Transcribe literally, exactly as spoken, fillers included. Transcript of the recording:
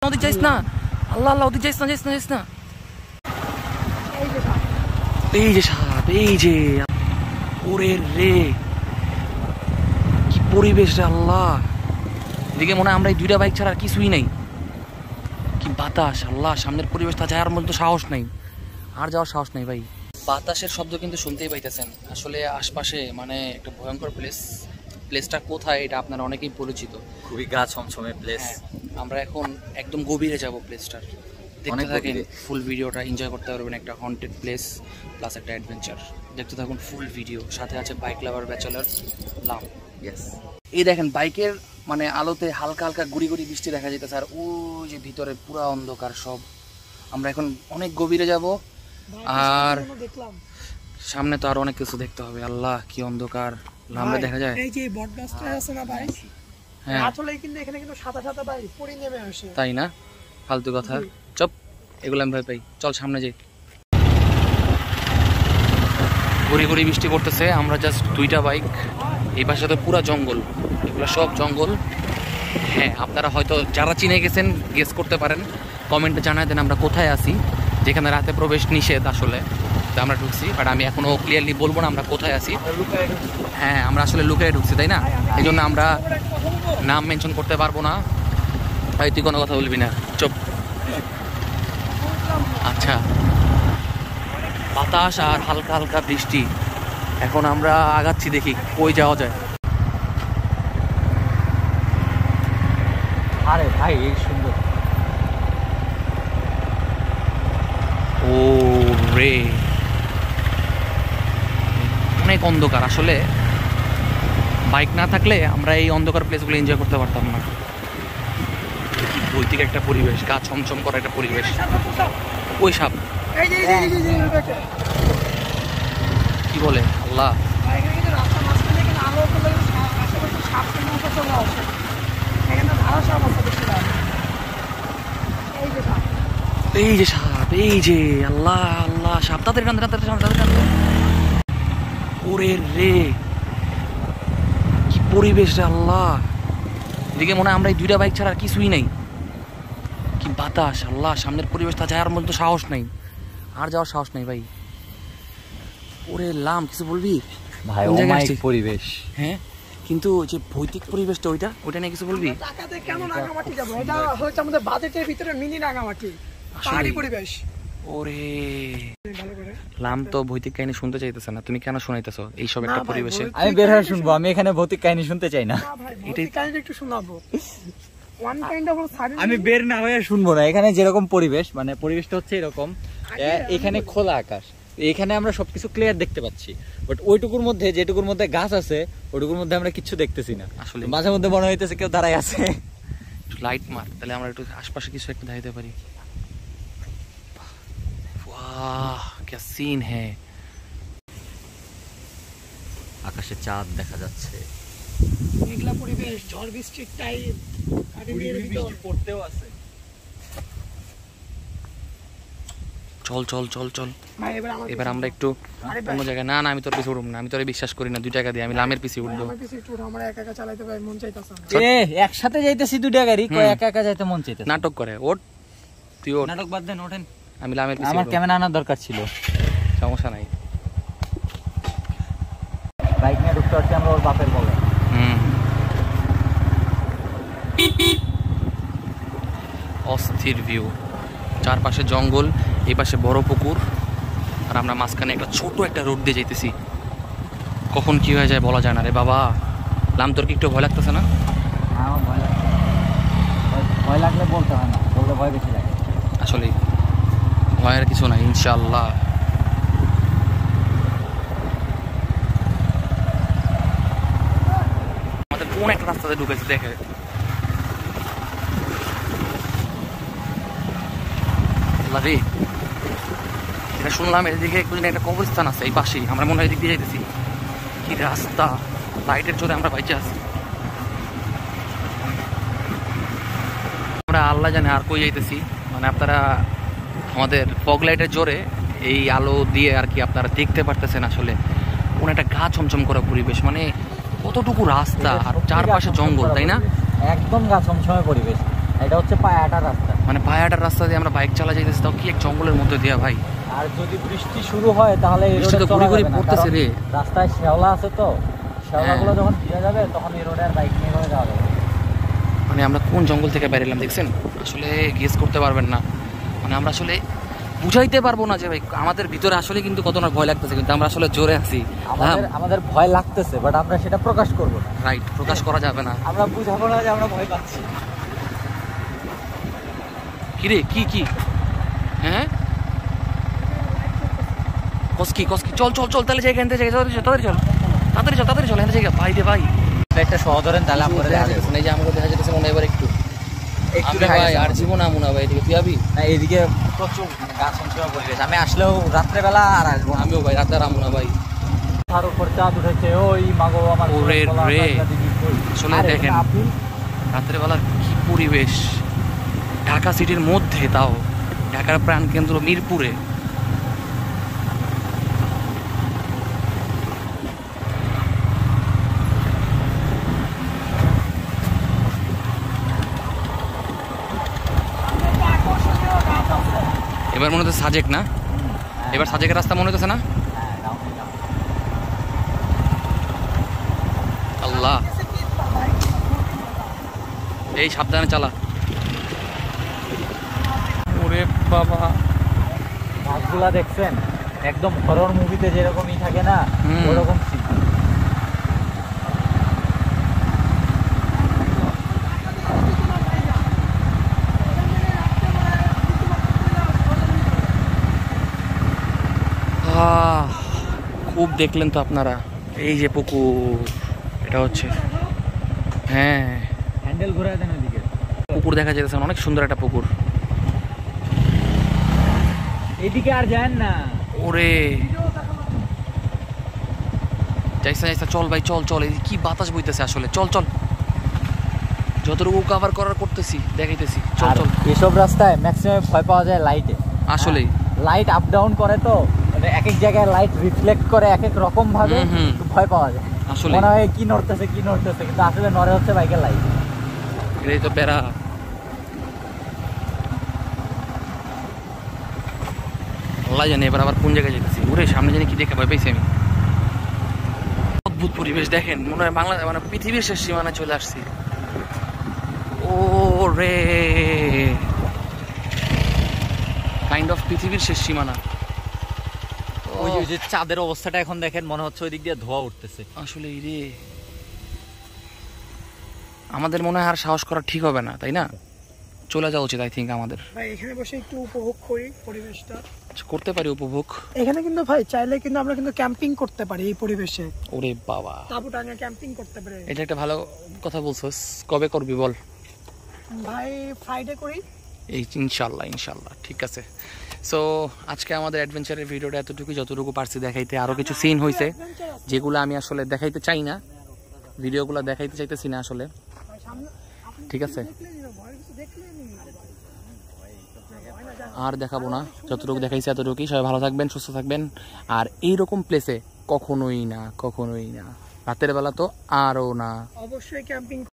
ওদিক যাইস না, আল্লাহ আল্লাহ ওদিক যাইস না, যাইস না, যাইস না। এই যে সাপ, এই যে ওরে রে, কি পরিবেশ রে আল্লাহ। এদিকে মনে হয় আমরা এই দুইটা বাইক ছাড়া আর কিছুই নাই। কি বাতাস আল্লাহ, সামনের পরিবেশটা যাওয়ার মধ্যে সাহস নাই, আর যাওয়ার সাহস নাই ভাই। বাতাসের শব্দ কিন্তু শুনতেই পাইতেছেন। আসলে আশপাশে মানে একটা ভয়ঙ্কর প্লেস। প্লেসটা কোথায় এটা আপনারা অনেকেই পরিচিত, খুবই গা ছমছমে প্লেস। আমরা এখন একদম গভীরে যাব প্লেসটার। দেখতে থাকেন, ফুল ভিডিওটা এনজয় করতে পারবেন। একটা হন্টেড প্লেস প্লাস একটা অ্যাডভেঞ্চার। দেখতে থাকুন ফুল ভিডিও। সাথে আছে বাইক লাভার ব্যাচেলার লাম। ইয়েস, এই দেখেন বাইকের মানে আলোতে হালকা হালকা গুড়ি গুড়ি বৃষ্টি দেখা যেতেছে, আর ওই যে ভিতরে পুরা অন্ধকার সব। আমরা এখন অনেক গভীরে যাব, আর সামনে তো আর অনেক কিছু দেখতে হবে। আল্লাহ কি অন্ধকার, লামে দেখা যায়। এই যে বটগাছটা আছে না ভাই, হ্যাঁ আসলে কিন্তু এখানে কিন্তু সাদা সাদা ভাই পড়ে নেমে আসে। তাই না? ফালতু কথা, চপ, এগুলো আমি ভয় পাই। চল সামনে যাই। গুড়ি গুড়ি বৃষ্টি পড়তেছে। আমরা জাস্ট দুইটা বাইক, এই পাশে তো পুরা জঙ্গল, এগুলো সব জঙ্গল। হ্যাঁ, আপনারা হয়তো যারা চিনে গেছেন গেস করতে পারেন, কমেন্টে জানায় দেন আমরা কোথায় আছি, যেখানে রাতে প্রবেশ নিষেধ আসলে। তো আমরা ঢুকছি, বাট আমি এখনো ক্লিয়ারলি বলবো না আমরা কোথায় আছি। হ্যাঁ, আমরা আসলে লুকিয়ে ঢুকছি, তাই না? এই জন্য আমরা নাম মেনশন করতে পারবো না। ভাই তুই কোনো কথা বলবি না, চুপ। আচ্ছা, বাতাস আর হালকা হালকা বৃষ্টি। এখন আমরা আগাচ্ছি, দেখি কই যাওয়া যায়। আরে ভাই এই সুন্দর। ও রে, অনেক অন্ধকার। আসলে বাইক না থাকলে আমরা এই অন্ধকার প্লেসগুলো এনজয় করতে পারতাম না। ভৌতিক একটা পরিবেশ, গা ছমছম করা একটা পরিবেশ। ওই সাপ কি বলে আল্লাহ। এই যে সাপ, এই যে আল্লাহ আল্লাহ, সাপ তাদের কান্দে তাদের তাদের কান্দে। ওরে রে, কি পরিবেশ রে আল্লাহ। এদিকে মনে হয় আমরা এই দুইটা বাইক ছাড়া আর কিছুই নাই। কি বাতাস আল্লাহ, সামনের পরিবেশটা যাওয়ার মধ্যে সাহস নাই, আর যাওয়ার সাহস নাই ভাই। ওরে লাম, কিছু বলবি ভাই? অমায়িক পরিবেশ। হ্যাঁ, কিন্তু যে ভৌতিক পরিবেশটা ওইটা ওইটা নিয়ে কিছু বলবি? টাকাতে কেন রাঙামাটি যাব? এটা হচ্ছে আমাদের বাজেটের ভিতরে মিনি রাঙামাটি, পাহাড়ি পরিবেশ। ওরে ভালো করে লাম তো ভৌতিক কাহিনী শুনতে চাইতেছে না, তুমি কেন শোনাইতেছো এইসব একটা পরিবেশে? আমি বের হয়ে শুনবো, আমি এখানে ভৌতিক কাহিনী শুনতে চাই না। এটাই কাহিনী একটু শোনাবো। One kind of silence. আমি বের না হয়ে শুনবো না। এখানে যেরকম পরিবেশ, মানে পরিবেশটা হচ্ছে এরকম, এখানে খোলা আকাশ, এখানে আমরা সবকিছু ক্লিয়ার দেখতে পাচ্ছি, বাট ওইটুকুর মধ্যে যেটুকুর মধ্যে গাছ আছে ওইটুকুর মধ্যে আমরা কিছু দেখতেছি না। আসলে মাঝে মধ্যে মনে হইতেছে কেউ দাঁড়ায় আছে। একটু লাইট মার, তাহলে আমরা একটু আশপাশে কিছু একটা দেখাইতে পারি। বাহ কি সিন হ্যাঁ, আকাশে চাঁদ দেখা যাচ্ছে, মেঘলা পরিবেশ, ঝড় বৃষ্টির টাইম, বৃষ্টি পড়তেও আছে। চল চল চল চল, এবার আমরা একটু অন্য জায়গায়। না না, আমি তোর পিছে উঠবো না, আমি তোরে বিশ্বাস করি না। দুই টাকা দিয়ে আমি লামের পিছে উঠবো। একসাথে যাইতেছি দুইটা গাড়ি, কয় একা একা যাইতে মন চাইতেছে। নাটক করে, ওঠ তুই ওঠ। নাটক বাদ দেন, ওঠেন। আমি লামের পিছে। আমার ক্যামেরা আনার দরকার ছিল, সমস্যা নাই। বাইক নিয়ে ঢুকতে পারছি আমরা ওর বাপের বলে। হুম, অস্থির ভিউ, চারপাশে জঙ্গল, এই পাশে বড় পুকুর, আর আমরা মাঝখানে একটা ছোট একটা রোড দিয়ে যাইতেছি। কখন কি হয়ে যায় বলা যায় না রে বাবা। লাম তোর কি একটু ভয় লাগতেছে না? ভয় লাগলে বলতে হয় না, বললে ভয় বেশি লাগে। আসলে ভয়ের কিছু নাই, ইনশাআল্লাহ। আমাদের কোন একটা রাস্তাতে ঢুকেছে দেখে। রে এটা শুনলাম এদিকে একটা কবরস্থান আছে এই পাশেই, আমরা মনে হয় এদিক দিয়ে যাইতেছি। কি রাস্তা, লাইটের জোরে আমরা বাইচে আছি। আমরা আল্লাহ জানে আর কই যাইতেছি। মানে আপনারা আমাদের ফগ লাইটের জোরে এই আলো দিয়ে আর কি আপনারা দেখতে পারতেছেন আসলে কোন একটা গা ছমছম করা পরিবেশ। মানে কতটুকু রাস্তা আর চারপাশে জঙ্গল, তাই না? একদম গা ছমছমে পরিবেশ। এটা হচ্ছে পায়াটার রাস্তা। মানে পায়াটার রাস্তা দিয়ে আমরা বাইক চালা যাইতেছি, তাও কি এক জঙ্গলের মধ্যে দিয়া ভাই। আর যদি বৃষ্টি শুরু হয় তাহলে এই বৃষ্টি রোডে তো চলা গুড়ি গুড়ি যাবে না, পড়তেছে কারণ রে। রাস্তায় শ্যাওলা আছে তো, শ্যাওলাগুলো যখন ভিজে যাবে তখন এই রোডে আর বাইক নিয়ে করে যাওয়া যাবে না। মানে আমরা কোন জঙ্গল থেকে বেরোলাম দেখছেন, আসলে গেস করতে পারবেন না। মানে আমরা আসলে বুঝাইতে পারবো না যে ভাই আমাদের ভিতরে আসলে কিন্তু কত না ভয় লাগতেছে, কিন্তু আমরা আসলে জোরে আছি। আমাদের আমাদের ভয় লাগতেছে, বাট আমরা সেটা প্রকাশ করবো না। রাইট, প্রকাশ করা যাবে না। আমরা বুঝাবো না যে আমরা ভয় পাচ্ছি। কি রে, কি কি হ্যাঁ কসকি কসকি, চল চল চল তাহলে জায়গা এনতে জায়গা, তাড়াতাড়ি চল তাড়াতাড়ি চল তাড়াতাড়ি চল এনতে জায়গা। ভাই রে ভাই, একটা সহ ধরেন তাহলে আমরা দেখা যেতেছে না, এই যে আমাকে দেখা যেতেছে মনে হয় এবার একটু একটু আমি দেখা ভাই গেছে আর জীবন আমু না ভাই, এদিকে তুই আবি? না, এইদিকে প্রচুর মানে গাছ অঞ্চল পরিবেশ। আমি আসলেও রাত্রেবেলা আর আসবো না। আমিও ভাই রাতে আর আমু না ভাই। তার উপর চাঁদ উঠেছে, ওই মাগো আমার ওরে গলা, রে। পাগলা দিদি কই। আসলে আর দেখেন এখানে আপেল, রাতের বেলার কি পরিবেশ, ঢাকা সিটির মধ্যে, তাও ঢাকার প্রাণকেন্দ্র মিরপুরে। এবার মনে হচ্ছে সাজেক না, এবার সাজেকের রাস্তা মনে হচ্ছে না। হ্যাঁ, রাউন্ড রাউন্ড। আল্লাহ, এই সাবধানে চালা। ওরে বাবা, গাছগুলা দেখছেন একদম হরর মুভিতে যেরকমই থাকে না, হুম। ওরকম ছিল। আহ, খুব দেখলেন তো আপনারা, এই যে পুকুর, এটা হচ্ছে হ্যাঁ হ্যান্ডেল ঘুরায় দেন ওইদিকে। পুকুর দেখা যেতেছে, অনেক সুন্দর একটা পুকুর। এদিকে আর যান না। ওরে যাইছে যাইছে, চল ভাই চল চল, এই কি বাতাস বইতেছে আসলে, চল চল যতটুকু কভার করার করতেছি দেখাইতেছি, চল আর চল। এসব রাস্তায় ম্যাক্সিমাম ভয় পাওয়া যায় লাইটে। আসলেই লাইট আপ ডাউন করে তো, মানে এক এক জায়গায় লাইট রিফ্লেক্ট করে এক এক রকম ভাবে, হুম, হুম। একটু ভয় পাওয়া যায়। আসলে মনে হয় কি নড়তেছে কি নড়তেছে, কিন্তু আসলে নড়ে হচ্ছে বাইকের লাইট। এটাই তো প্যারা। আল্লাহ জানে এবার আবার কোন জায়গায় যেতেছি। ওরে সামনে জানি কি দেখে ভয় পাইছি আমি। অদ্ভুত পরিবেশ দেখেন, মনে হয় বাংলা মানে পৃথিবীর শেষ সীমানায় চলে আসছি। ও রে, কাইন্ড অফ পৃথিবীর শেষ সীমানা। ওই যে- ওই যে চাঁদের অবস্থাটা এখন দেখেন, মনে হচ্ছে ওই দিক দিয়ে ধোঁয়া উঠতেছে। আসলে রে, আমাদের মনে হয় আর সাহস করা ঠিক হবে না, তাই না? চলে যাওয়া উচিত আই থিঙ্ক আমাদের। ভাই এখানে বসে একটু উপভোগ করি পরিবেশটা। করতে পারি উপভোগ। এখানে কিন্তু ভাই চাইলে কিন্তু আমরা কিন্তু ক্যাম্পিং করতে পারি এই পরিবেশে। ওরে বাবা, তাবু টাঙিয়ে ক্যাম্পিং করতে পারি। এটা একটা ভালো কথা বলছস। কবে করবি বল? ভাই ফ্রাইডে করি। এই ইনশাল্লাহ ইনশাল্লাহ, ঠিক আছে। সো আজকে আমাদের অ্যাডভেঞ্চারের ভিডিওটা এতটুকু, যতটুকু পারছি দেখাইতে। আরও কিছু সিন হয়েছে যেগুলো আমি আসলে দেখাইতে চাই না, ভিডিওগুলো দেখাইতে চাইতেছি না আসলে, ঠিক আছে? আর দেখাবো না, যতটুকু দেখাইছি এতটুকুই। সবাই ভালো থাকবেন, সুস্থ থাকবেন। আর এইরকম প্লেসে কখনোই না, কখনোই না, রাতের বেলা তো আরও না। অবশ্যই ক্যাম্পিং